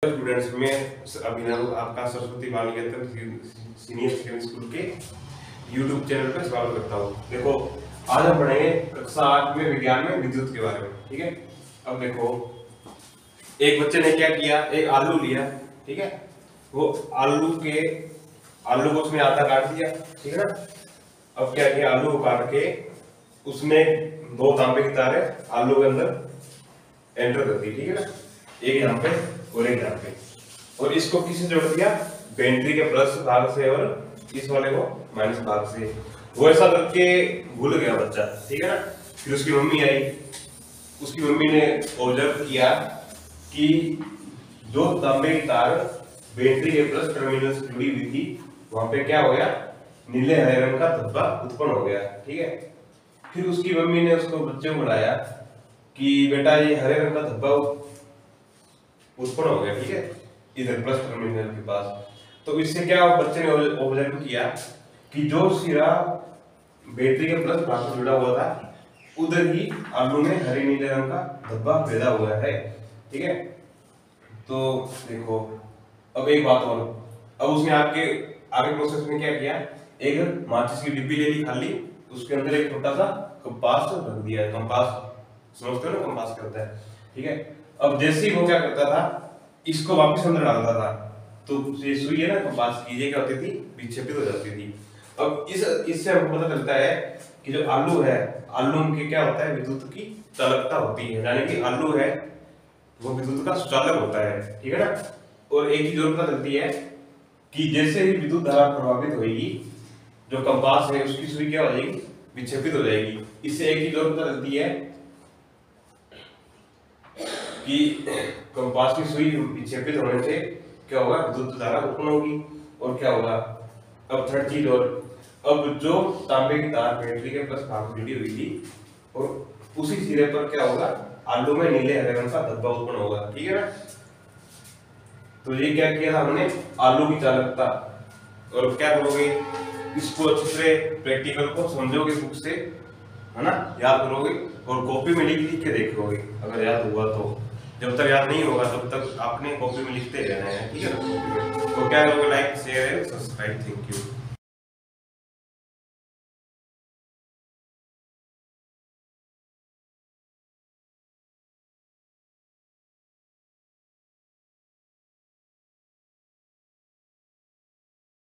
Students में अभिनव आपका Saraswati Bal Niketan senior secondary school के यूट्यूब चैनल पर स्वागत करता हूँ। देखो आज हम पढ़ेंगे कक्षा 8 में विज्ञान में विद्युत के बारे में। ठीक है, अब देखो एक बच्चे ने क्या किया, एक आलू लिया। ठीक है, वो आलू को उसने आधा काट दिया। ठीक है ना, अब क्या किया, आलू को काट के उसने दो तांबे की तारें आलू के अंदर एंटर कर दी। ठीक है ना, एक यहाँ पे और एक यहाँ पे, और इसको किससे जोड़ दिया, बैटरी के प्लस भाग से और इस वाले को माइनस भाग से। वो ऐसा करके भूल गया बच्चा। ठीक है ना, फिर उसकी मम्मी आई, उसकी मम्मी ने ऑब्जर्व किया कि जो तांबे की तार बैटरी के प्लस टर्मिनल से जुड़ी हुई थी, वहां पे क्या हो गया, नीले हरे रंग का धब्बा उत्पन्न हो गया। ठीक है, फिर उसकी मम्मी ने उसको बच्चे को बुलाया कि बेटा ये हरे रंग का धब्बा उत्पन्न हो गया। ठीक है, इधर प्लस टर्मिनल के पास। तो इससे क्या बच्चे ने ऑब्जर्व किया कि जो सिरा बैटरी के प्लस भाग से जुड़ा हुआ था, उधर ही आलू में हरे नीले रंग का धब्बा पैदा हुआ है। ठीक है, तो देखो अब एक बात और, अब उसने आगे प्रोसेस में क्या किया, एक माचिस की डिब्बी ले ली खाली, उसके अंदर एक छोटा सा कंपास रख दिया है। कंपास समझते हो ना, कंपास करता है। ठीक है, अब जैसे ही वो क्या करता था, इसको वापस अंदर डालता था, तो ये सुई है ना कंपास की, ये क्या होती थी, विक्षेपित हो जाती थी। अब इससे हमको पता चलता है कि जो आलू है, आलू में क्या होता है, विद्युत की चालकता होती है, यानी कि आलू है वो विद्युत का सुचालक होता है। ठीक है ना, और एक चीज और पता चलती है कि जैसे ही विद्युत धारा प्रभावित होगी, जो कंपास है उसकी सुई क्या हो जाएगी, विक्षेपित हो जाएगी। इससे एक चीज और पता चलती है कि कंपास की सुई विक्षेपित होने से क्या होगा, विद्युत धारा उत्पन्न होगी। और क्या होगा, अब थर्ड चीज और, अब जो तांबे की तार बैटरी के प्लस भाग जुड़ी हुई थी, और उसी सिरे पर क्या होगा, आलू में नीले हरे रंग का धब्बा उत्पन्न होगा। ठीक है ना, तो ये क्या किया था हमने, आलू की चालकता। और क्या करोगे, इसको अच्छे से प्रैक्टिकल को समझोगे बुक से, है ना, याद करोगे और कॉपी में लिख के देखोगे। अगर याद हुआ तो, जब तक याद नहीं होगा तब तक आपने कॉपी में लिखते रहना है। ठीक है ना, तो क्या करोगे, like share and subscribe. Thank you.